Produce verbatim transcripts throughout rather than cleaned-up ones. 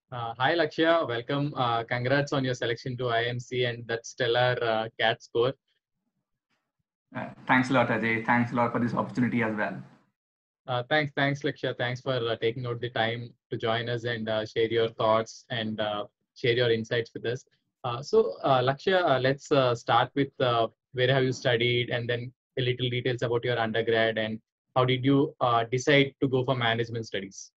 Uh, hi Lakshya, welcome. Uh, congrats on your selection to I M C and that stellar uh, CAT score. Uh, thanks a lot, Ajay. Thanks a lot for this opportunity as well. Uh, thanks, thanks Lakshya. Thanks for uh, taking out the time to join us and uh, share your thoughts and uh, share your insights with us. Uh, so uh, Lakshya, uh, let's uh, start with uh, where have you studied and then a little details about your undergrad and how did you uh, decide to go for management studies?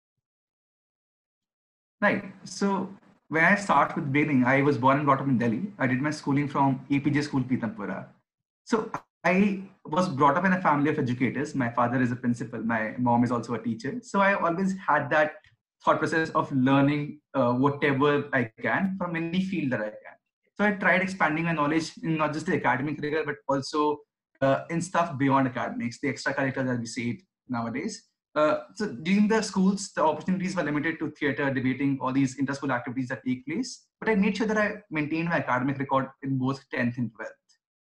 Right. So when I start with beginning, I was born and brought up in Delhi. I did my schooling from E P J School, Pitampura. So I was brought up in a family of educators. My father is a principal. My mom is also a teacher. So I always had that thought process of learning uh, whatever I can from any field that I can. So I tried expanding my knowledge in not just the academic rigor, but also uh, in stuff beyond academics, the extracurriculars as we say it nowadays. Uh, so during the schools, the opportunities were limited to theater, debating, all these inter-school activities that take place. But I made sure that I maintained my academic record in both tenth and twelfth.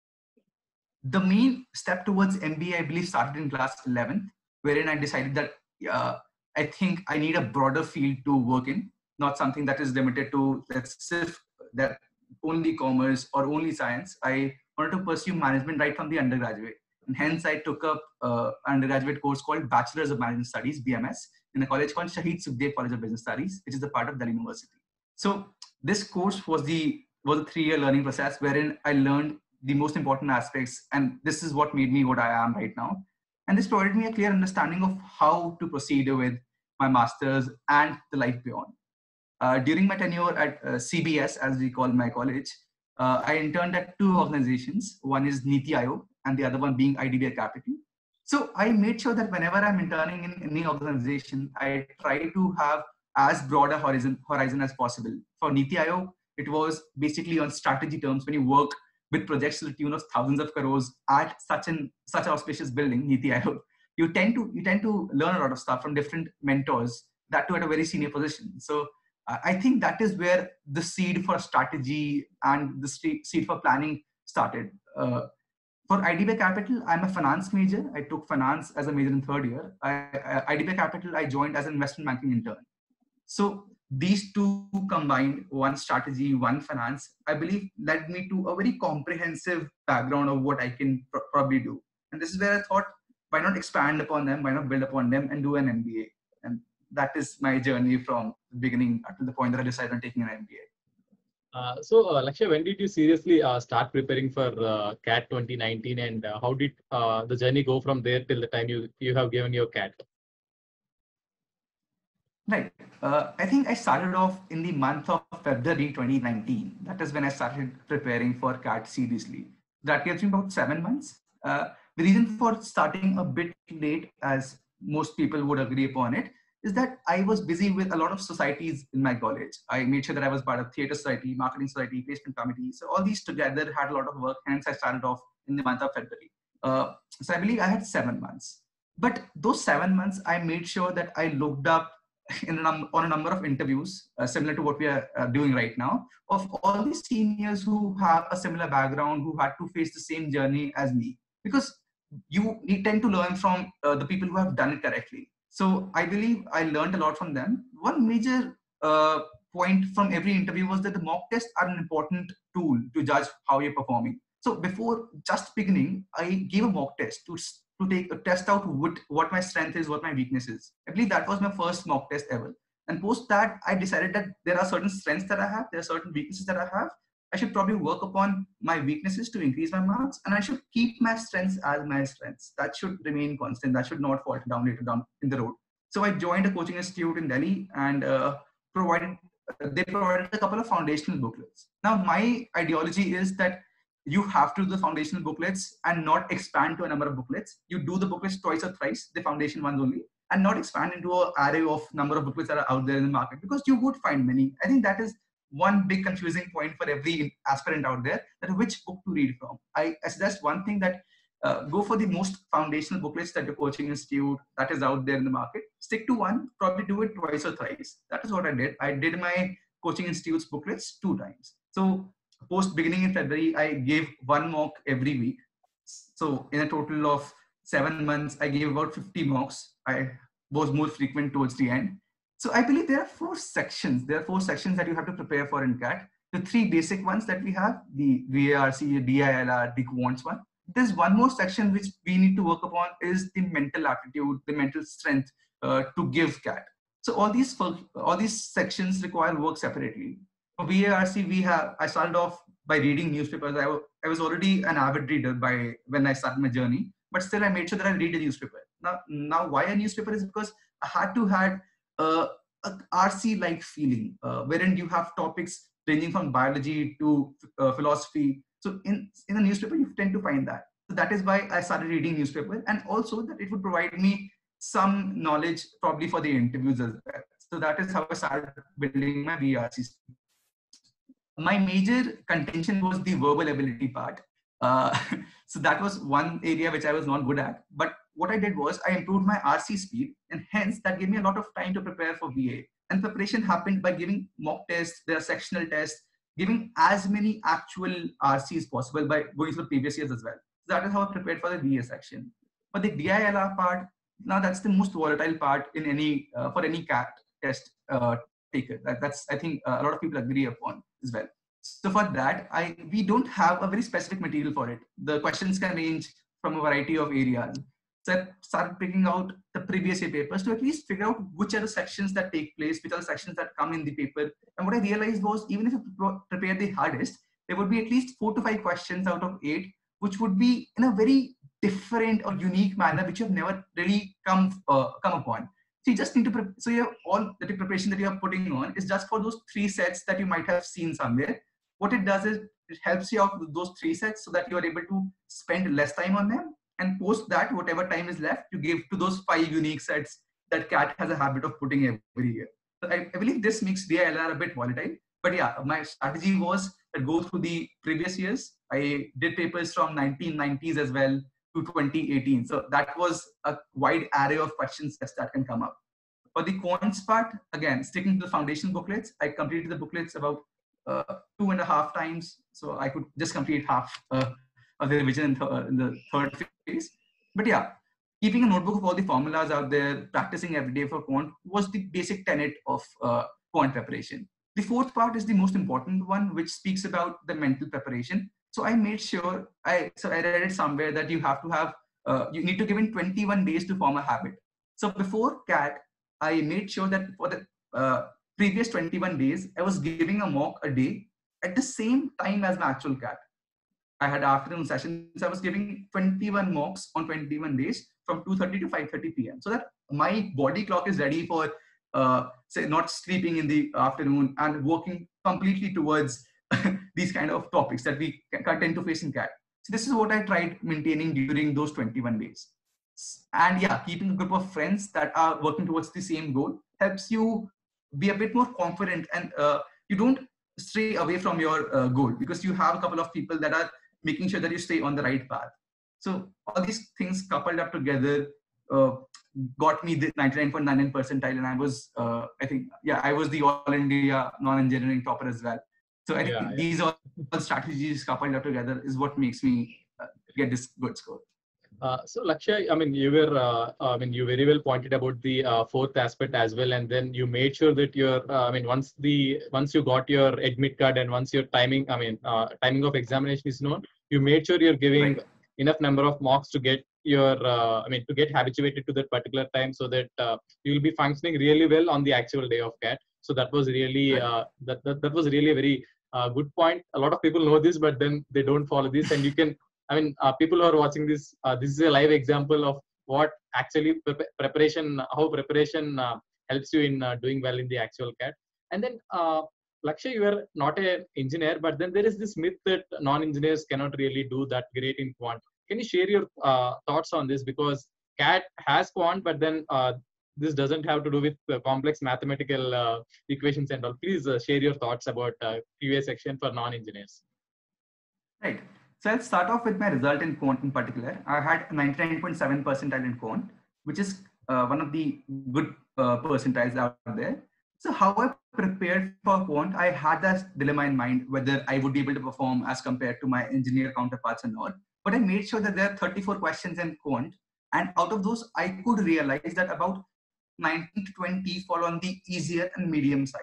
The main step towards M B A, I believe, started in class eleventh, wherein I decided that uh, I think I need a broader field to work in, not something that is limited to let's say that only commerce or only science. I wanted to pursue management right from the undergraduate, and hence I took up uh, an undergraduate course called Bachelor's of Management Studies (B M S) in a college called Shahid Sukhdev College of Business Studies, which is a part of Delhi University. So this course was the was a three-year learning process wherein I learned the most important aspects, and this is what made me what I am right now. And this provided me a clear understanding of how to proceed with my master's and the life beyond. Uh, during my tenure at uh, C B S, as we call my college, uh, I interned at two organizations. One is Niti Aayog, and the other one being I D B I Capital. So I made sure that whenever I'm interning in any organization, I try to have as broad a horizon, horizon as possible. For Niti Aayog, it was basically on strategy terms when you work with projects to the tune of thousands of crores at such an such an auspicious building, Niti Aayog, you tend to you tend to learn a lot of stuff from different mentors, that too at a very senior position. So uh, I think that is where the seed for strategy and the seed for planning started. Uh, for I D B I Capital, I'm a finance major. I took finance as a major in third year. I, I, I D B I Capital, I joined as an investment banking intern. So these two combined, one strategy, one finance, I believe led me to a very comprehensive background of what I can pr- probably do. And this is where I thought, why not expand upon them, why not build upon them and do an M B A? And that is my journey from the beginning to the point that I decided on taking an M B A. Uh, so uh, Lakshya, when did you seriously uh, start preparing for uh, CAT twenty nineteen and uh, how did uh, the journey go from there till the time you, you have given your CAT? Right. Uh, I think I started off in the month of February twenty nineteen. That is when I started preparing for CAT seriously. That gives me about seven months. Uh, the reason for starting a bit late, as most people would agree upon it, is that I was busy with a lot of societies in my college. I made sure that I was part of theater society, marketing society, placement committee. So all these together had a lot of work. Hence, I started off in the month of February. Uh, so I believe I had seven months. But those seven months, I made sure that I looked up in a num- on a number of interviews, uh, similar to what we are uh, doing right now, of all these seniors who have a similar background, who had to face the same journey as me. Because you need, tend to learn from uh, the people who have done it correctly. So I believe I learned a lot from them. One major uh, point from every interview was that the mock tests are an important tool to judge how you're performing. So before just beginning, I gave a mock test to to take a test out what, what my strength is, what my weakness is. I believe that was my first mock test ever. And post that, I decided that there are certain strengths that I have, there are certain weaknesses that I have. I should probably work upon my weaknesses to increase my marks, and I should keep my strengths as my strengths. That should remain constant. That should not falter down later down in the road. So I joined a coaching institute in Delhi and uh, provided they provided a couple of foundational booklets. Now, my ideology is that you have to do the foundational booklets and not expand to a number of booklets. You do the booklets twice or thrice, the foundation ones only, and not expand into an array of number of booklets that are out there in the market, because you would find many. I think that is one big confusing point for every aspirant out there, that which book to read from. I suggest one thing, that uh, go for the most foundational booklets that your coaching institute that is out there in the market. Stick to one, probably do it twice or thrice. That is what I did. I did my coaching institute's booklets two times. So post beginning in February, I gave one mock every week. So in a total of seven months, I gave about fifty mocks. I was more frequent towards the end. So I believe there are four sections. There are four sections that you have to prepare for in C A T. The three basic ones that we have, the V A R C, D I L R, the quants one. There's one more section which we need to work upon is the mental aptitude, the mental strength uh, to give C A T. So all these all these sections require work separately. For V A R C, we have, I started off by reading newspapers. I, I was already an avid reader by when I started my journey, but still I made sure that I read a newspaper. Now, now why a newspaper is because I had to have uh, a R C-like feeling, uh, wherein you have topics ranging from biology to uh, philosophy. So in, in a newspaper, you tend to find that. So that is why I started reading newspaper, and also that it would provide me some knowledge probably for the interviews as well. So that is how I started building my V A R C. My major contention was the verbal ability part. Uh, so that was one area which I was not good at. But what I did was I improved my R C speed, and hence that gave me a lot of time to prepare for V A. And preparation happened by giving mock tests, there are sectional tests, giving as many actual R Cs possible by going through previous years as well. So that is how I prepared for the V A section. But the D I L R part, now that's the most volatile part in any uh, for any C A T test uh, taker. That, that's I think uh, a lot of people agree upon as well. So for that, I we don't have a very specific material for it. The questions can range from a variety of areas. So I started picking out the previous year papers to at least figure out which are the sections that take place, which are the sections that come in the paper. And what I realized was, even if you prepare the hardest, there would be at least four to five questions out of eight, which would be in a very different or unique manner, which you have never really come uh, come upon. So you just need to, pre so you have all the preparation that you are putting on is just for those three sets that you might have seen somewhere. What it does is it helps you out with those three sets so that you are able to spend less time on them, and post that, whatever time is left, you give to those five unique sets that C A T has a habit of putting every year. So I, I believe this makes D I L R a bit volatile. But yeah, my strategy was to go through the previous years. I did papers from nineteen nineties as well to twenty eighteen. So that was a wide array of questions that can come up. For the quants part, again, sticking to the foundation booklets, I completed the booklets about uh, two and a half times. So I could just complete half uh, of the revision in, th in the third phase. But yeah, keeping a notebook of all the formulas out there, practicing every day for quant was the basic tenet of uh, quant preparation. The fourth part is the most important one, which speaks about the mental preparation. So I made sure, I so I read it somewhere that you have to have, uh, you need to give in twenty-one days to form a habit. So before C A T, I made sure that for the uh, previous twenty-one days, I was giving a mock a day at the same time as my actual C A T. I had afternoon sessions. I was giving twenty-one mocks on twenty-one days from two thirty to five thirty p m so that my body clock is ready for, uh, say, not sleeping in the afternoon and working completely towards these kind of topics that we tend to face in C A T. So this is what I tried maintaining during those twenty-one days. And yeah, keeping a group of friends that are working towards the same goal helps you be a bit more confident, and uh, you don't stray away from your uh, goal because you have a couple of people that are making sure that you stay on the right path. So all these things coupled up together uh, got me the ninety-nine point nine nine percentile, and I was, uh, I think, yeah, I was the All India non-engineering topper as well. So I think yeah, these yeah. all strategies coupled up together is what makes me uh, get this good score. Uh, so Lakshya, I mean, you were, uh, I mean, you very well pointed about the uh, fourth aspect as well, and then you made sure that your, uh, I mean, once the once you got your admit card and once your timing, I mean, uh, timing of examination is known, you made sure you're giving right. enough number of mocks to get your, uh, I mean, to get habituated to that particular time, so that uh, you will be functioning really well on the actual day of C A T. So that was really, right. uh, that, that that was really a very uh, good point. A lot of people know this, but then they don't follow this, and you can. I mean, uh, people who are watching this, uh, this is a live example of what actually pre preparation, how preparation uh, helps you in uh, doing well in the actual C A T. And then, uh, Lakshya, you are not an engineer, but then there is this myth that non-engineers cannot really do that great in quant. Can you share your uh, thoughts on this? Because C A T has quant, but then uh, this doesn't have to do with uh, complex mathematical uh, equations and all. Please uh, share your thoughts about uh, Q A section for non-engineers. Right. So I'll start off with my result in quant in particular. I had ninety-nine point seven percentile in quant, which is uh, one of the good uh, percentiles out there. So how I prepared for quant, I had that dilemma in mind whether I would be able to perform as compared to my engineer counterparts or not. But I made sure that there are thirty-four questions in quant, and out of those, I could realize that about nineteen to twenty fall on the easier and medium side.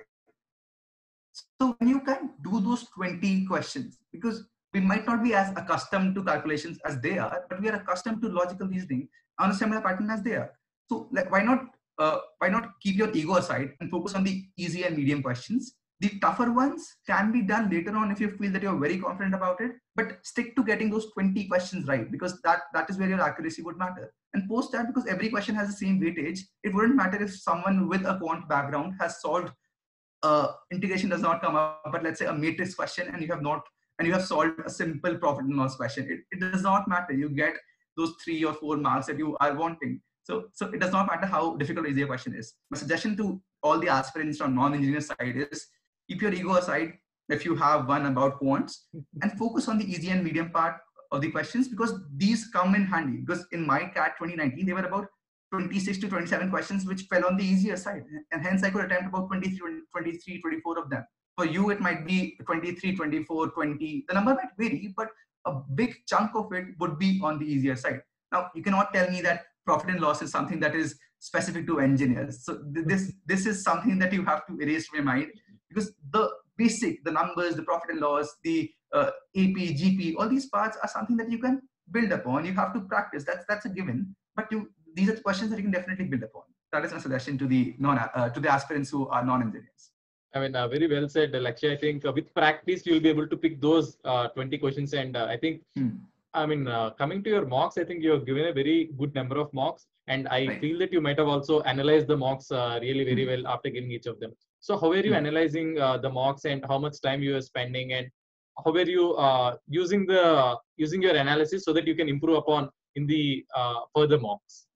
So when you can do those twenty questions, because we might not be as accustomed to calculations as they are, but we are accustomed to logical reasoning on a similar pattern as they are. So like, why not uh, why not keep your ego aside and focus on the easy and medium questions? The tougher ones can be done later on if you feel that you're very confident about it, but stick to getting those twenty questions right, because that, that is where your accuracy would matter. And post that, because every question has the same weightage, it wouldn't matter if someone with a quant background has solved uh, integration does not come up, but let's say a matrix question and you have not, and you have solved a simple profit and loss question. It, it does not matter. You get those three or four marks that you are wanting. So, so it does not matter how difficult or easy a question is. My suggestion to all the aspirants on non-engineer side is keep your ego aside if you have one about quants and focus on the easy and medium part of the questions, because these come in handy. Because in my C A T twenty nineteen, they were about twenty-six to twenty-seven questions, which fell on the easier side. And hence I could attempt about twenty-three, twenty-three, twenty-four of them. For you, it might be twenty-three, twenty-four, twenty. The number might vary, but a big chunk of it would be on the easier side. Now, you cannot tell me that profit and loss is something that is specific to engineers. So this, this is something that you have to erase from your mind, because the basic, the numbers, the profit and loss, the uh, A P, G P, all these parts are something that you can build upon. You have to practice. That's that's a given. But you, these are questions that you can definitely build upon. That is my suggestion to the non uh, to the aspirants who are non-engineers. I mean, uh, very well said, Lakshya. I think uh, with practice, you'll be able to pick those uh, twenty questions. And uh, I think, hmm. I mean, uh, coming to your mocks, I think you have given a very good number of mocks. And I right. feel that you might have also analyzed the mocks uh, really very hmm. well after giving each of them. So how are you hmm. analyzing uh, the mocks, and how much time you are spending, and how are you uh, using the using your analysis so that you can improve upon in the uh, further mocks?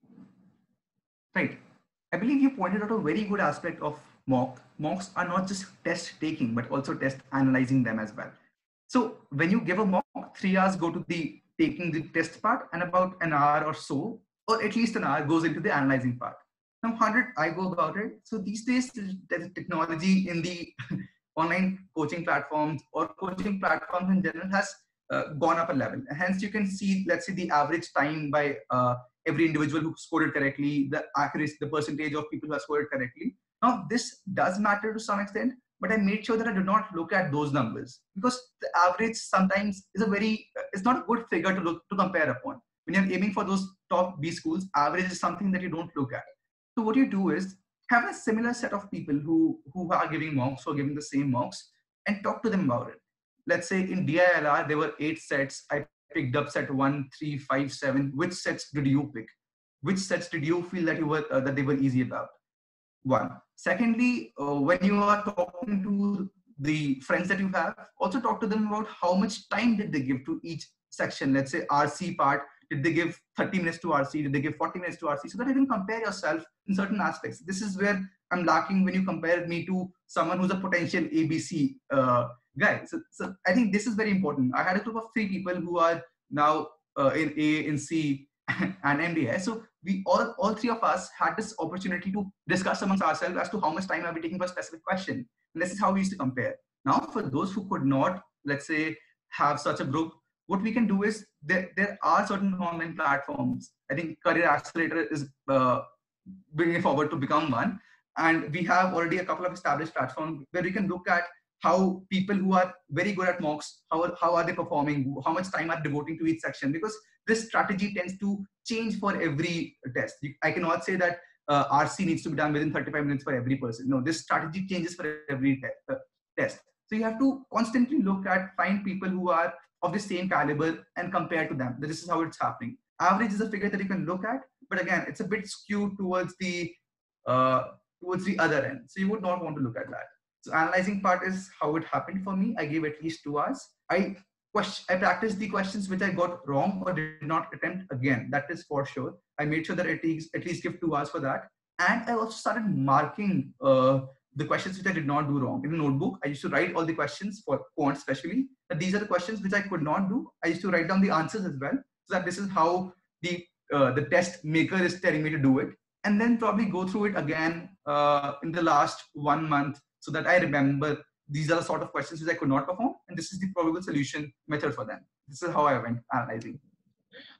Right. I believe you pointed out a very good aspect of mock. Mocks are not just test taking, but also test analyzing them as well. So when you give a mock, three hours go to the taking the test part, and about an hour or so, or at least an hour, goes into the analyzing part. Now, how did I go about it? So these days, the technology in the online coaching platforms or coaching platforms in general has uh, gone up a level. And hence, you can see, let's say, the average time by uh, every individual who scored it correctly, the accuracy, the percentage of people who have scored it correctly. Now, this does matter to some extent, but I made sure that I did not look at those numbers, because the average sometimes is a very, it's not a good figure to look to compare upon. When you're aiming for those top B schools, average is something that you don't look at. So what you do is have a similar set of people who, who are giving mocks or giving the same mocks, and talk to them about it. Let's say in D I L R, there were eight sets. I picked up set one, three, five, seven. Which sets did you pick? Which sets did you feel that you were uh, that they were easy about? One. Secondly, uh, when you are talking to the friends that you have, also talk to them about how much time did they give to each section. Let's say R C part. Did they give thirty minutes to R C? Did they give forty minutes to R C? So that you can compare yourself in certain aspects. This is where I'm lacking when you compare me to someone who's a potential A B C uh, guy. So, so I think this is very important. I had a group of three people who are now uh, in A, in C, and M D I. So we all, all three of us had this opportunity to discuss amongst ourselves as to how much time are we taking for a specific question. And this is how we used to compare. Now, for those who could not, let's say, have such a group, what we can do is there, there are certain online platforms. I think Career Accelerator is uh, bringing forward to become one. And we have already a couple of established platforms where we can look at how people who are very good at mocks, how, how are they performing, how much time are devoting to each section, because this strategy tends to change for every test. I cannot say that uh, R C needs to be done within thirty-five minutes for every person. No, this strategy changes for every te uh, test. So you have to constantly look at, find people who are of the same caliber and compare to them. This is how it's happening. Average is a figure that you can look at, but again, it's a bit skewed towards the uh, towards the other end. So you would not want to look at that. So analyzing part is how it happened for me. I gave at least two hours. I question, I practiced the questions which I got wrong or did not attempt again. That is for sure. I made sure that at least at least give two hours for that. And I also started marking uh, the questions which I did not do wrong. In a notebook, I used to write all the questions for quant especially. That these are the questions which I could not do. I used to write down the answers as well, so that this is how the uh, the test maker is telling me to do it. And then probably go through it again uh, in the last one month so that I remember these are the sort of questions which I could not perform. And this is the probable solution method for them. This is how I went analyzing.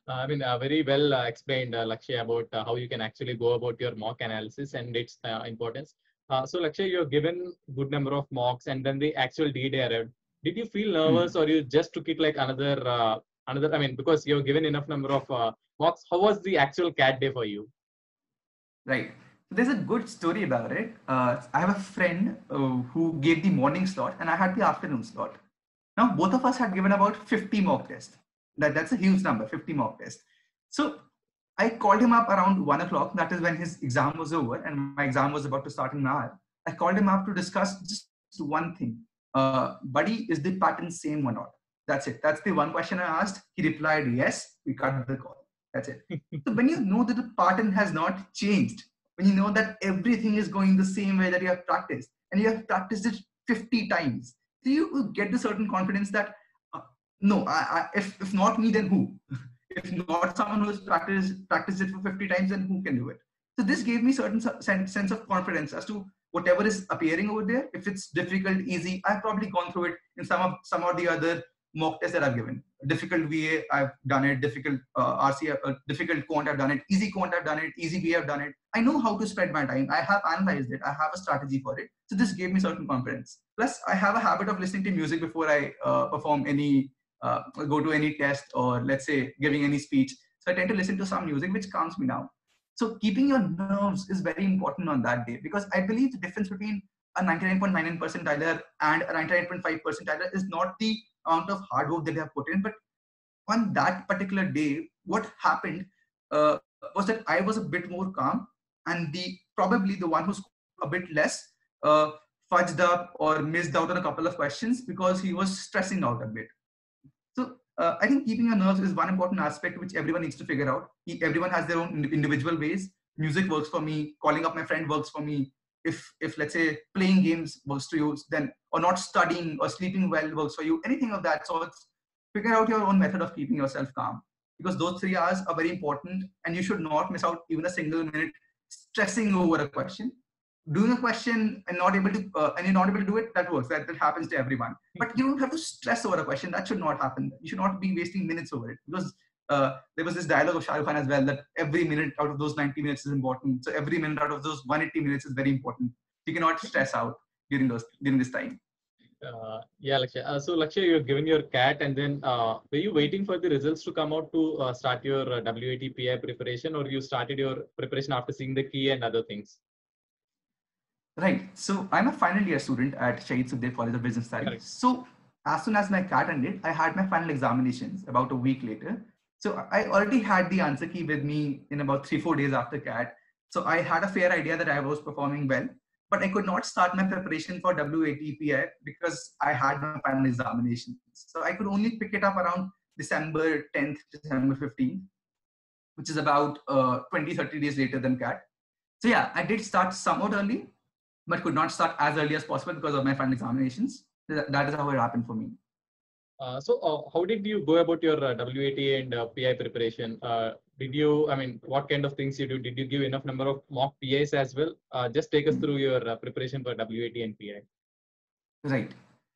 I mean, uh, very well uh, explained, uh, Lakshya, about uh, how you can actually go about your mock analysis and its uh, importance. Uh, so, Lakshya, you're given good number of mocks, and then the actual D day arrived. Did you feel nervous, Hmm. or you just took it like another, uh, another? I mean, because you're given enough number of uh, mocks. How was the actual C A T day for you? Right. So there's a good story about it. Uh, I have a friend uh, who gave the morning slot, and I had the afternoon slot. Now both of us had given about fifty mock tests. That that's a huge number, fifty mock tests. So I called him up around one o'clock. That is when his exam was over, and my exam was about to start in an hour. I called him up to discuss just one thing. Uh, buddy, is the pattern same or not? That's it. That's the one question I asked. He replied, yes. We cut the call. That's it. So when you know that the pattern has not changed, when you know that everything is going the same way that you have practiced, and you have practiced it fifty times, so you get the certain confidence that uh, no, I, I, if if not me, then who? If not someone who has practiced practiced it for fifty times, then who can do it? So this gave me certain sense of confidence as to whatever is appearing over there. If it's difficult, easy, I've probably gone through it in some of some of the other mock tests that I've given. Difficult V A, I've done it. Difficult uh, R C, uh, difficult quant, I've done it. Easy quant, I've done it. Easy V A, I've done it. I know how to spread my time. I have analyzed it. I have a strategy for it. So this gave me certain confidence. Plus, I have a habit of listening to music before I uh, perform any, uh, go to any test, or let's say giving any speech. So I tend to listen to some music which calms me down. So keeping your nerves is very important on that day, because I believe the difference between a ninety-nine point nine nine percentiler and a ninety-nine point five percentiler is not the amount of hard work that they have put in, but on that particular day, what happened uh, was that I was a bit more calm, and the probably the one who scored a bit less uh, fudged up or missed out on a couple of questions because he was stressing out a bit. So uh, I think keeping your nerves is one important aspect which everyone needs to figure out. Everyone has their own individual ways. Music works for me. Calling up my friend works for me. If, if let's say playing games works for you, then or not studying or sleeping well works for you, anything of that sort, figure out your own method of keeping yourself calm, because those three hours are very important, and you should not miss out even a single minute stressing over a question. Doing a question and not able to uh, and you're not able to do it, that works. That, that happens to everyone. But you don't have to stress over a question. That should not happen. You should not be wasting minutes over it, because uh, there was this dialogue of Shah Rukh Khan as well, that every minute out of those ninety minutes is important. So every minute out of those one hundred eighty minutes is very important. You cannot stress out during those during this time. Uh, yeah, Lakshya. Uh, so, Lakshya, you're given your C A T, and then uh, were you waiting for the results to come out to uh, start your uh, W A T P I preparation, or you started your preparation after seeing the key and other things? Right. So I'm a final year student at Shahid Sukhdev College of Business Studies. Correct. So as soon as my C A T ended, I had my final examinations about a week later. So I already had the answer key with me in about three, four days after C A T. So I had a fair idea that I was performing well, but I could not start my preparation for W A T P I because I had my final examinations. So I could only pick it up around December tenth, December fifteenth, which is about uh, twenty, thirty days later than C A T. So yeah, I did start somewhat early, but could not start as early as possible because of my final examinations. That is how it happened for me. Uh, so uh, how did you go about your uh, W A T and uh, P I preparation? Uh, did you, I mean, what kind of things you do? Did you give enough number of mock P Is as well? Uh, just take us through your uh, preparation for W A T and P I. Right.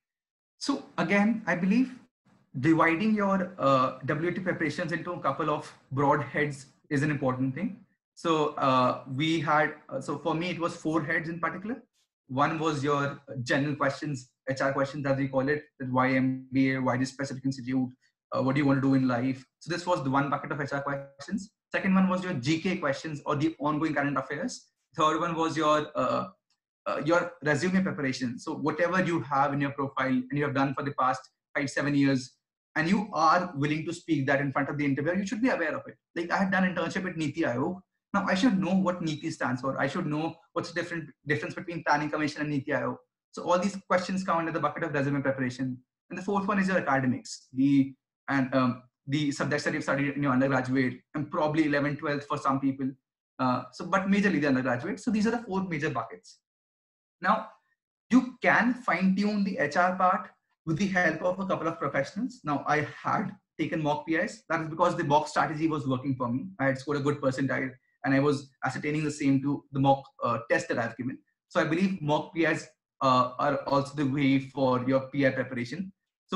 So again, I believe dividing your uh, W A T preparations into a couple of broad heads is an important thing. So uh, we had, uh, so for me, it was four heads in particular. One was your general questions, H R questions as we call it, why M B A, why this specific institute, uh, what do you want to do in life? So this was the one bucket of H R questions. Second one was your G K questions or the ongoing current affairs. Third one was your uh, uh, your resume preparation. So whatever you have in your profile and you have done for the past five, seven years, and you are willing to speak that in front of the interviewer, you should be aware of it. Like I had done internship at Niti Aayog. Now I should know what Niti stands for. I should know what's the different difference between Planning Commission and Niti Aayog. So all these questions come under the bucket of resume preparation. And the fourth one is your academics, the and um, the subjects that you've studied in your undergraduate, and probably eleventh, twelfth for some people. Uh, so, but majorly the undergraduate. So these are the four major buckets. Now, you can fine tune the H R part with the help of a couple of professionals. Now, I had taken mock P Is. That is because the mock strategy was working for me. I had scored a good percentile, and I was ascertaining the same to the mock uh, test that I've given. So I believe mock P Is uh, are also the way for your P I preparation. So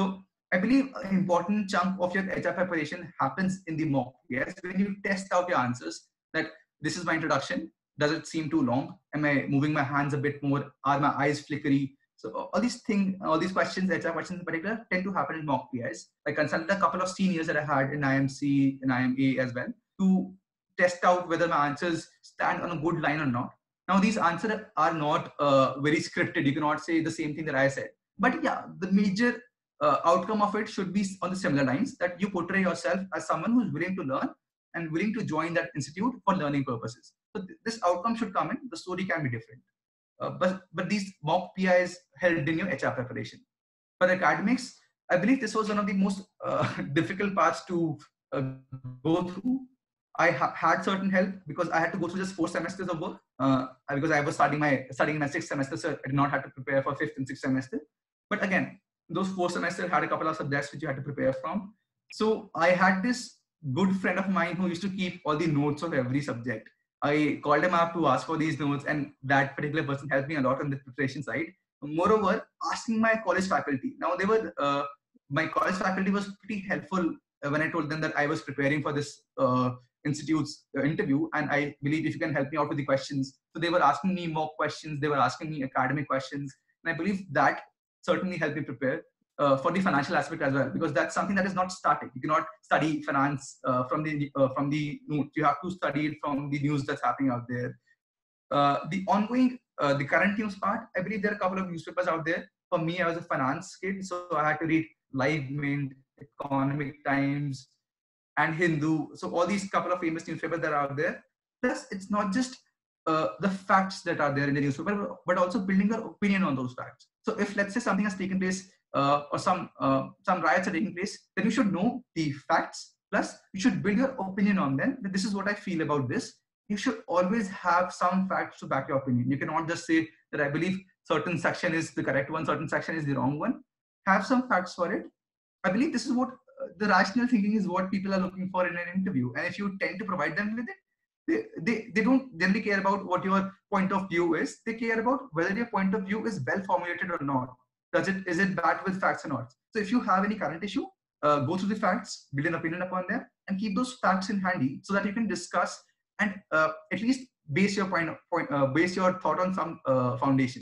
I believe an important chunk of your H R preparation happens in the mock P Is when you test out your answers. That this is my introduction. Does it seem too long? Am I moving my hands a bit more? Are my eyes flickery? So all these things, all these questions, H R questions in particular, tend to happen in mock P Is. I consulted a couple of seniors that I had in I M C and I M A as well to test out whether my answers stand on a good line or not. Now, these answers are not uh, very scripted. You cannot say the same thing that I said. But yeah, the major uh, outcome of it should be on the similar lines, that you portray yourself as someone who's willing to learn and willing to join that institute for learning purposes. So th this outcome should come in. The story can be different. Uh, but, but these mock P Is helped in your H R preparation. For academics, I believe this was one of the most uh, difficult parts to uh, go through. I ha had certain help because I had to go through just four semesters of work uh, because I was starting my studying my sixth semester, so I did not have to prepare for fifth and sixth semester. But again, those four semesters had a couple of subjects which you had to prepare from. So I had this good friend of mine who used to keep all the notes of every subject. I called him up to ask for these notes, and that particular person helped me a lot on the preparation side. Moreover, asking my college faculty. Now, they were uh, my college faculty was pretty helpful when I told them that I was preparing for this uh, institute's uh, interview, and I believe if you can help me out with the questions. So they were asking me mock questions, they were asking me academic questions, and I believe that certainly helped me prepare uh, for the financial aspect as well, because that's something that is not static. You cannot study finance uh, from the uh, from the notes. You have to study it from the news that's happening out there. Uh, the ongoing, uh, the current news part, I believe there are a couple of newspapers out there. For me, I was a finance kid, so I had to read Live Mint, Economic Times, and Hindu. So all these couple of famous newspapers that are out there. Plus, it's not just uh, the facts that are there in the newspaper, but also building your opinion on those facts. So if, let's say, something has taken place uh, or some uh, some riots are taking place, then you should know the facts. Plus, you should build your opinion on them. That this is what I feel about this. You should always have some facts to back your opinion. You cannot just say that I believe certain section is the correct one, certain section is the wrong one. Have some facts for it. I believe this is what uh, the rational thinking is, what people are looking for in an interview. And if you tend to provide them with it, they, they, they don't generally care about what your point of view is. They care about whether your point of view is well formulated or not. Does it, is it backed with facts or not? So if you have any current issue, uh, go through the facts, build an opinion upon them, and keep those facts in handy so that you can discuss and uh, at least base your point, point uh, base your thought on some uh, foundation.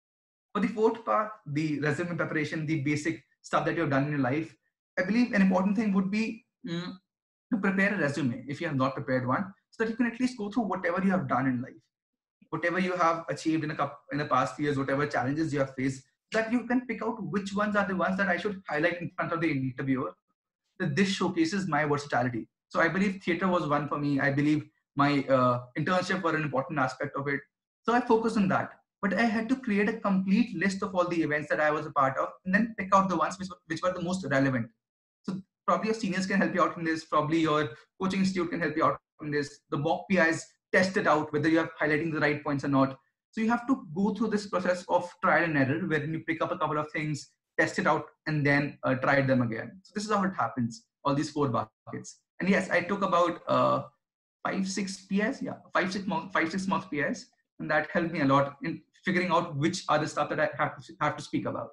For the fourth part, the resume preparation, the basic stuff that you've done in your life, I believe an important thing would be mm, to prepare a resume if you have not prepared one, so that you can at least go through whatever you have done in life, whatever you have achieved in a couple, in the past years, whatever challenges you have faced, that you can pick out which ones are the ones that I should highlight in front of the interviewer, that this showcases my versatility. So I believe theater was one for me. I believe my uh, internship were an important aspect of it. So I focused on that. But I had to create a complete list of all the events that I was a part of, and then pick out the ones which, which were the most relevant. So probably your seniors can help you out in this. Probably your coaching institute can help you out in this. The mock P Is test it out, whether you are highlighting the right points or not. So you have to go through this process of trial and error, wherein you pick up a couple of things, test it out, and then uh, try them again. So this is how it happens, all these four buckets. And yes, I took about uh, five, six P Is, yeah, five, six, five, six months P Is, and that helped me a lot in figuring out which are the stuff that I have to have to speak about.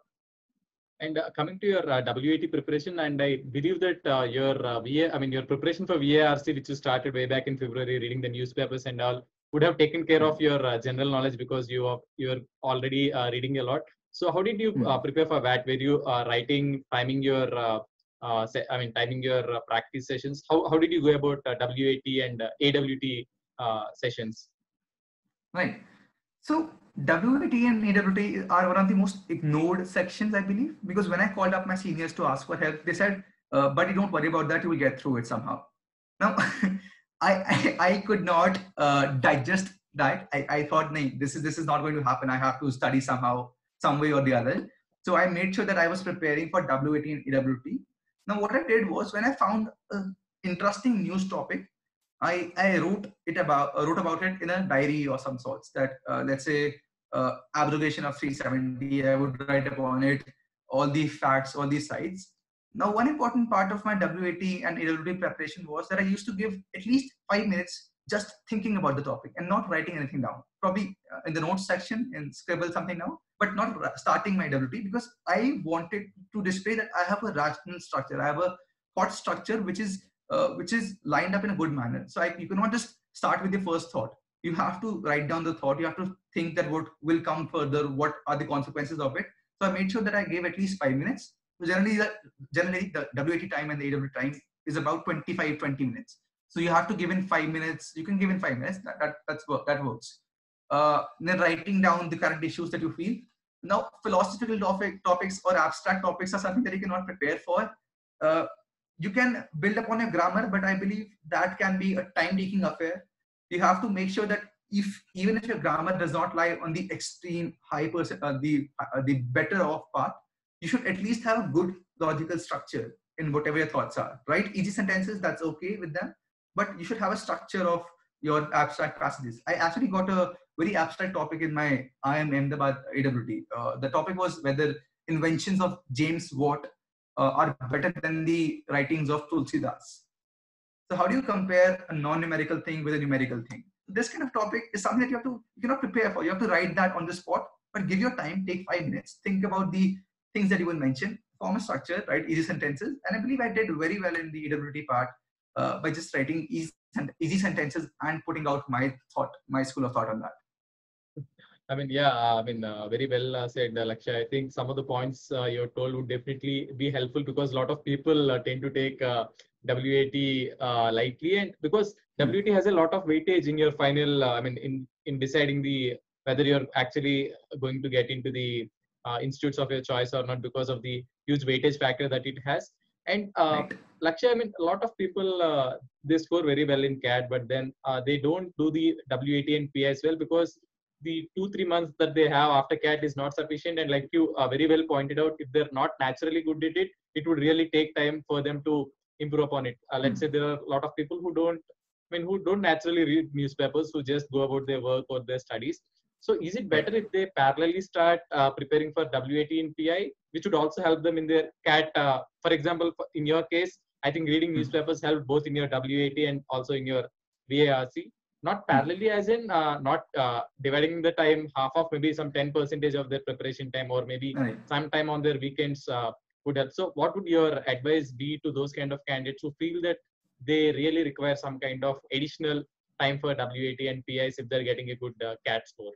And uh, coming to your uh, W A T preparation, and I believe that uh, your uh, V A, I mean your preparation for V A R C, which you started way back in February, reading the newspapers and all, would have taken care of your uh, general knowledge because you are you're already uh, reading a lot. So how did you uh, prepare for that? Were you uh, writing, timing your uh, uh, I mean timing your uh, practice sessions? How how did you go about uh, W A T and uh, A W T uh, sessions? Right. So W A T and A W T are one of the most ignored sections, I believe, because when I called up my seniors to ask for help, they said, uh, buddy, don't worry about that. You will get through it somehow. Now, I, I, I could not uh, digest that. I, I thought, no, this is, this is not going to happen. I have to study somehow, some way or the other. So I made sure that I was preparing for W A T and A W T. Now, what I did was when I found an interesting news topic, I, I wrote it about uh, wrote about it in a diary or some sorts. That uh, let's say uh, abrogation of three seventy, I would write upon it, all the facts, all these sides. Now, one important part of my W A T and A W T preparation was that I used to give at least five minutes just thinking about the topic and not writing anything down. probably in the notes section and scribble something now, but not starting my W T, because I wanted to display that I have a rational structure. I have a thought structure which is uh, which is lined up in a good manner. So I, you cannot just start with your first thought. You have to write down the thought. You have to think that what will come further, what are the consequences of it. So I made sure that I gave at least five minutes. So generally, the, generally the W A T time and the A W time is about twenty-five, twenty minutes. So you have to give in five minutes. You can give in five minutes. That, that, that's, that works. Uh, then writing down the current issues that you feel. Now, philosophical topic, topics or abstract topics are something that you cannot prepare for. Uh, you can build upon your grammar, but I believe that can be a time-taking affair. You have to make sure that if even if your grammar does not lie on the extreme high percent, uh, the uh, the better off path, you should at least have a good logical structure in whatever your thoughts are. Right? Easy sentences, that's okay with them, but you should have a structure of your abstract passages. I actually got a very abstract topic in my I I M Ahmedabad A W T. Uh, the topic was whether inventions of James Watt uh, are better than the writings of Tulsidas. So how do you compare a non-numerical thing with a numerical thing? This kind of topic is something that you have to, you cannot prepare for. You have to write that on the spot, but give your time, take five minutes, think about the things that you will mention, form a structure, write easy sentences. And I believe I did very well in the A W T part uh, by just writing easy, easy sentences and putting out my thought, my school of thought on that. I mean, yeah, I mean, uh, very well uh, said, uh, Lakshya. I think some of the points uh, you told would definitely be helpful, because a lot of people uh, tend to take uh, W A T uh, lightly, and because W A T has a lot of weightage in your final, uh, I mean, in, in deciding the whether you're actually going to get into the uh, institutes of your choice or not, because of the huge weightage factor that it has. And uh, Right. Lakshya, I mean, a lot of people, uh, they score very well in C A T, but then uh, they don't do the W A T and P I as well, because the two, three months that they have after C A T is not sufficient. And like you uh, very well pointed out, if they're not naturally good at it, it would really take time for them to improve upon it. Uh, let's mm. say there are a lot of people who don't, I mean, who don't naturally read newspapers, who just go about their work or their studies. So is it better if they parallelly start uh, preparing for W A T and P I, which would also help them in their C A T? Uh, for example, in your case, I think reading newspapers helped both in your W A T and also in your V A R C. Not parallelly, as in uh, not uh, dividing the time half of maybe some ten percentage of their preparation time, or maybe Right. some time on their weekends uh, would help. So what would your advice be to those kind of candidates who feel that they really require some kind of additional time for W A T and P Is if they're getting a good uh, C A T score?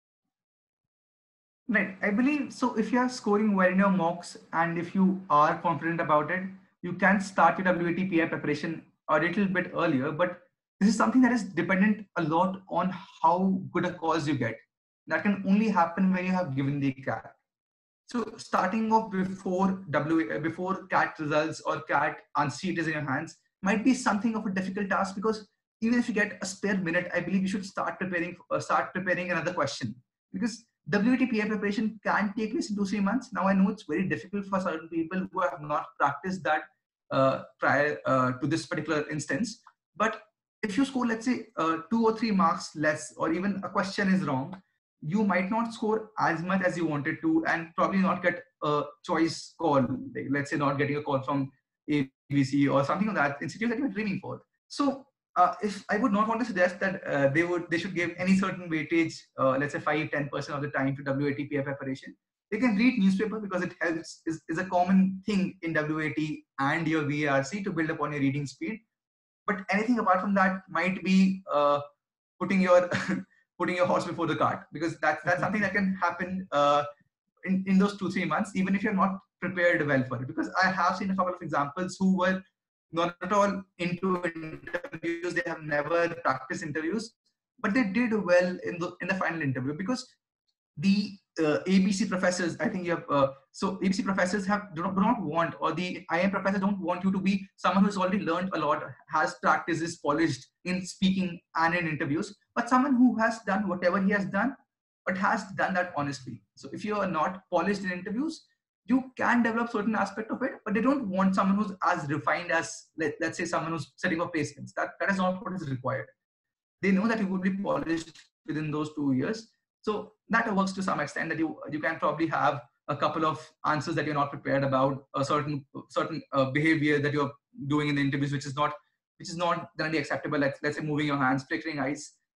Right. I believe so. If you are scoring well in your mocks and if you are confident about it, you can start your W A T P I preparation a little bit earlier. But this is something that is dependent a lot on how good a course you get. That can only happen when you have given the C A T. So starting off before W A, before C A T results or C A T answer sheet is in your hands might be something of a difficult task, because even if you get a spare minute, I believe you should start preparing uh, start preparing another question, because W A T P I preparation can take place in two, three months. Now I know it's very difficult for certain people who have not practiced that uh, prior uh, to this particular instance. But if you score, let's say, uh, two or three marks less, or even a question is wrong, you might not score as much as you wanted to, and probably not get a choice call. Like, let's say not getting a call from A B C or something like that institute that you're dreaming for. So uh, if I would not want to suggest that uh, they would they should give any certain weightage, uh, let's say five, ten percent of the time to W A T P I preparation. They can read newspaper because it helps, is, is a common thing in W A T and your V A R C to build upon your reading speed. But anything apart from that might be uh, putting your putting your horse before the cart, because that's that's something that can happen uh, in in those two three months, even if you're not prepared well for it. Because I have seen a couple of examples who were not at all into interviews, they have never practiced interviews, but they did well in the in the final interview, because the uh, A B C professors, I think you have, uh, so A B C professors have do not, do not want, or the I I M professors don't want you to be someone who's already learned a lot, has practiced, is polished in speaking and in interviews, but someone who has done whatever he has done, but has done that honestly. So if you are not polished in interviews, you can develop certain aspect of it, but they don't want someone who's as refined as, let, let's say, someone who's setting up placements. That, that is not what is required. They know that you would be polished within those two years. So that works to some extent, that you you can probably have a couple of answers that you're not prepared about, a certain certain uh, behavior that you're doing in the interviews, which is not which is not generally acceptable. Let's let's say moving your hands, flickering eyes.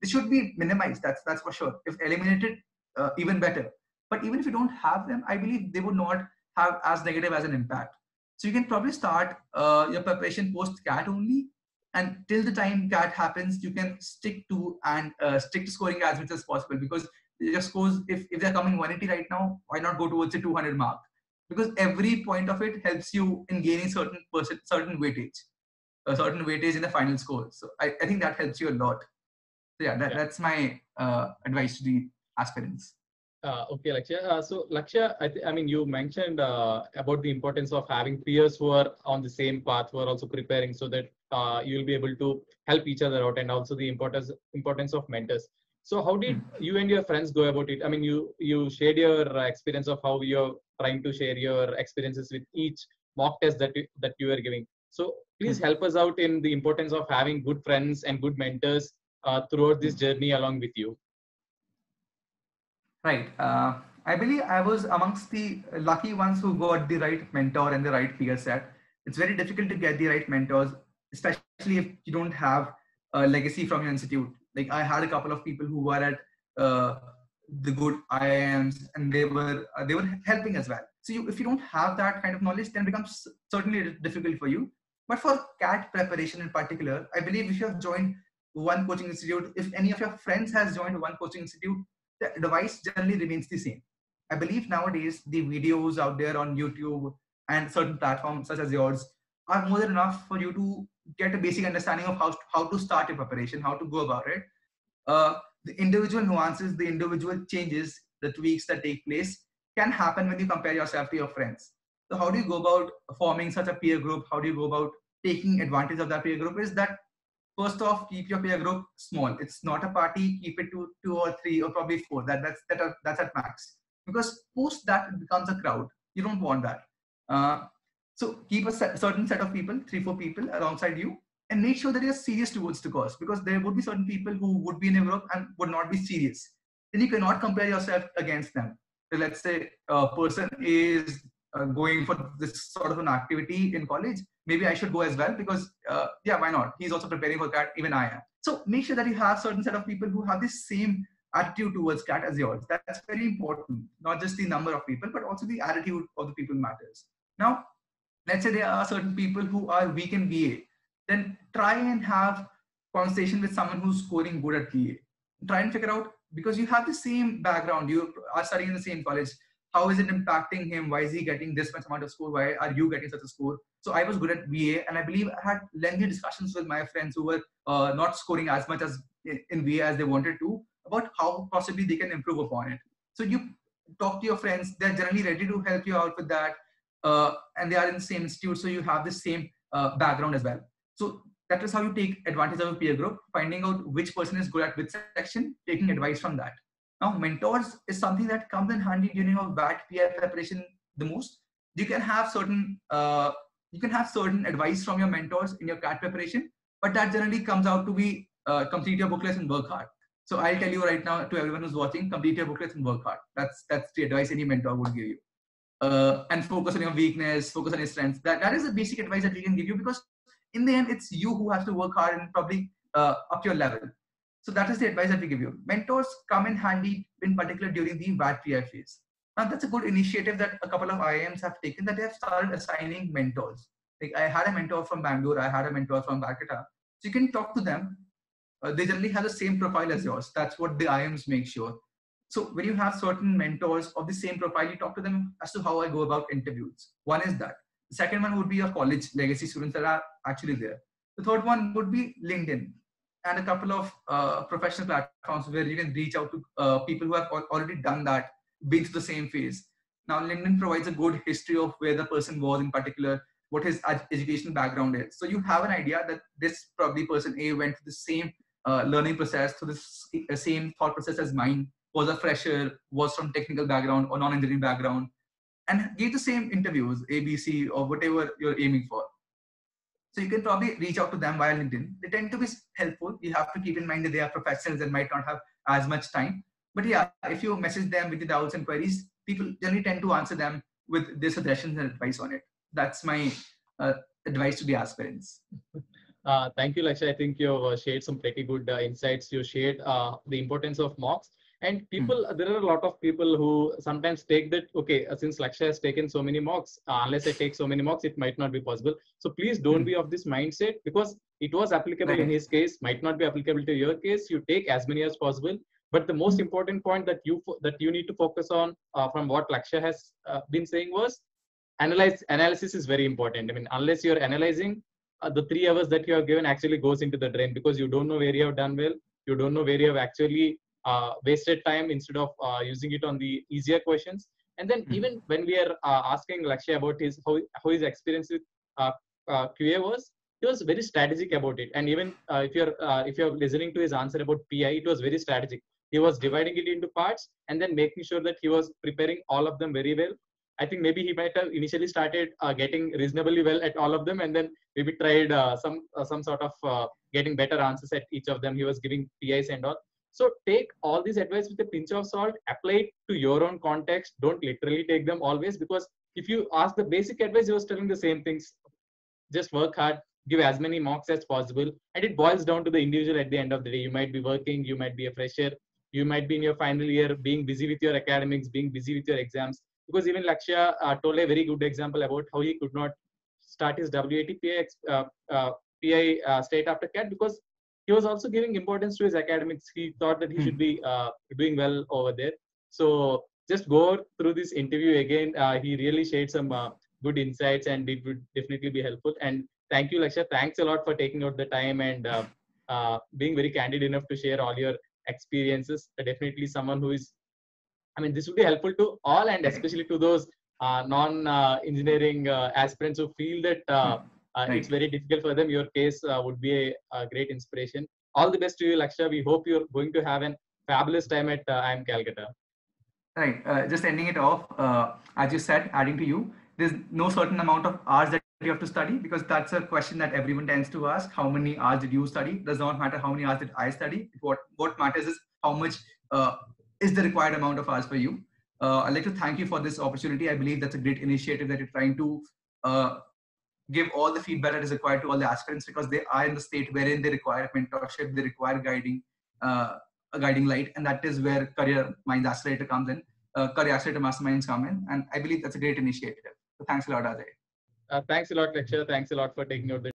it should be minimized. That's that's for sure. If eliminated, uh, even better. But even if you don't have them, I believe they would not have as negative as an impact. So you can probably start uh, your preparation post C A T only, and till the time C A T happens, you can stick to and uh, stick to scoring as much as possible, because your scores, if, if they're coming one eighty right now, why not go towards the two hundred mark? Because every point of it helps you in gaining certain percent, certain weightage, a certain weightage in the final score. So I, I think that helps you a lot. So yeah, that, Yeah. that's my uh, advice to the aspirants. Uh, okay, Lakshya. Uh, so, Lakshya, I, th- I mean, you mentioned uh, about the importance of having peers who are on the same path, who are also preparing, so that uh, you will be able to help each other out, and also the importance importance of mentors. So, how did you and your friends go about it? I mean, you you shared your uh, experience of how you're trying to share your experiences with each mock test that you, that you are giving. So, please help us out in the importance of having good friends and good mentors uh, throughout this journey along with you. Right. Uh, I believe I was amongst the lucky ones who got the right mentor and the right peer set. It's very difficult to get the right mentors, especially if you don't have a legacy from your institute. Like I had a couple of people who were at uh, the good I I Ms, and they were uh, they were helping as well. So you, if you don't have that kind of knowledge, then it becomes certainly difficult for you. But for C A T preparation in particular, I believe if you have joined one coaching institute, if any of your friends has joined one coaching institute, the device generally remains the same. I believe nowadays the videos out there on YouTube and certain platforms such as yours are more than enough for you to get a basic understanding of how, how to start your preparation, how to go about it. Uh, the individual nuances, the individual changes, the tweaks that take place can happen when you compare yourself to your friends. So how do you go about forming such a peer group? How do you go about taking advantage of that peer group? Is that first off, keep your peer group small. It's not a party. Keep it to two or three or probably four. That that's that are, that's at max. Because post that it becomes a crowd. You don't want that. Uh, so keep a set, certain set of people, three four people alongside you, and make sure that you're serious towards the cause. Because there would be certain people who would be in a group and would not be serious. Then you cannot compare yourself against them. So let's say a person is uh, going for this sort of an activity in college, maybe I should go as well because uh, yeah, why not? He's also preparing for C A T, even I am. So make sure that you have certain set of people who have the same attitude towards C A T as yours. That's very important. Not just the number of people, but also the attitude of the people matters. Now, let's say there are certain people who are weak in B A. Then try and have conversation with someone who's scoring good at B A. Try and figure out, because you have the same background, you are studying in the same college. How is it impacting him? Why is he getting this much amount of score? Why are you getting such a score? So I was good at B A, and I believe I had lengthy discussions with my friends who were uh, not scoring as much as in B A as they wanted to, about how possibly they can improve upon it. So you talk to your friends; they're generally ready to help you out with that, uh, and they are in the same institute, so you have the same uh, background as well. So that is how you take advantage of a peer group, finding out which person is good at which section, taking advice from that. Now, mentors is something that comes in handy during your V A T P I preparation the most. You can have certain uh, you can have certain advice from your mentors in your C A T preparation, but that generally comes out to be uh, complete your booklets and work hard. So I'll tell you right now to everyone who's watching, complete your booklets and work hard. That's that's the advice any mentor would give you. Uh, and focus on your weakness, focus on your strengths. That that is the basic advice that we can give you, because in the end, it's you who have to work hard and probably uh, up your level. So that is the advice that we give you. Mentors come in handy, in particular during the V A T P I phase. Now that's a good initiative that a couple of I I Ms have taken, that they have started assigning mentors. Like I had a mentor from Bangalore, I had a mentor from Calcutta. So you can talk to them. Uh, they generally have the same profile as yours. That's what the I I Ms make sure. So when you have certain mentors of the same profile, you talk to them as to how I go about interviews. One is that. The second one would be your college legacy students that are actually there. The third one would be LinkedIn and a couple of uh, professional platforms where you can reach out to uh, people who have already done that, been through the same phase. Now, LinkedIn provides a good history of where the person was in particular, what his educational background is. So you have an idea that this probably person A went through the same uh, learning process, through the same thought process as mine, was a fresher, was from technical background or non-engineering background, and gave the same interviews, A, B, C, or whatever you're aiming for. So you can probably reach out to them via LinkedIn. They tend to be helpful. You have to keep in mind that they are professionals and might not have as much time. But yeah, if you message them with the doubts and queries, people generally tend to answer them with their suggestions and advice on it. That's my uh, advice to the aspirants. Uh, thank you, Lakshya. I think you have uh, shared some pretty good uh, insights. You shared uh, the importance of mocks. And people, Hmm. there are a lot of people who sometimes take that, okay, uh, since Lakshya has taken so many mocks, uh, unless I take so many mocks, it might not be possible. So please don't Hmm. be of this mindset, because it was applicable in Right. his case, might not be applicable to your case. You take as many as possible. But the most important point that you that you need to focus on uh, from what Lakshya has uh, been saying was, analyze analysis is very important. I mean, unless you're analyzing, uh, the three hours that you have given actually goes into the drain, because you don't know where you have done well, you don't know where you have actually uh, wasted time instead of uh, using it on the easier questions. And then Hmm. even when we are uh, asking Lakshya about his how, how his experience with uh, uh, Q A was, he was very strategic about it. And even uh, if you're uh, if you're listening to his answer about P I, it was very strategic. He was dividing it into parts and then making sure that he was preparing all of them very well. I think maybe he might have initially started uh, getting reasonably well at all of them, and then maybe tried uh, some uh, some sort of uh, getting better answers at each of them. He was giving P Is and all. So take all these advice with a pinch of salt, apply it to your own context. Don't literally take them always, because if you ask the basic advice, he was telling the same things. Just work hard, give as many mocks as possible, and it boils down to the individual at the end of the day. You might be working, you might be a fresher, you might be in your final year, being busy with your academics, being busy with your exams. Because even Lakshya uh, told a very good example about how he could not start his W A T P I, uh, uh, P I uh, straight after C A T, because he was also giving importance to his academics. He thought that he should Hmm. be uh, doing well over there. So just go through this interview again. Uh, he really shared some uh, good insights, and it would definitely be helpful. And thank you, Lakshya. Thanks a lot for taking out the time and uh, uh, being very candid enough to share all your experiences. Uh, definitely someone who is, I mean, this would be helpful to all, and Right. especially to those uh, non-engineering uh, aspirants who feel that uh, Hmm. uh, it's Right. very difficult for them. Your case uh, would be a, a great inspiration. All the best to you, Lakshya. We hope you're going to have an fabulous time at uh, I I M Calcutta. Right. Uh, just ending it off, uh, as you said, adding to you, there's no certain amount of hours that you have to study, because that's a question that everyone tends to ask. How many hours did you study? Does not matter how many hours did I study. What what matters is how much uh, is the required amount of hours for you. Uh, I'd like to thank you for this opportunity. I believe that's a great initiative that you're trying to uh, give all the feedback that is required to all the aspirants, because they are in the state wherein they require mentorship, they require guiding, uh, a guiding light, and that is where Career Minds Accelerator comes in, uh, Career Accelerator Masterminds come in, and I believe that's a great initiative. So thanks a lot, Ajay. Uh, thanks a lot, Lakshya. Thanks a lot for taking out the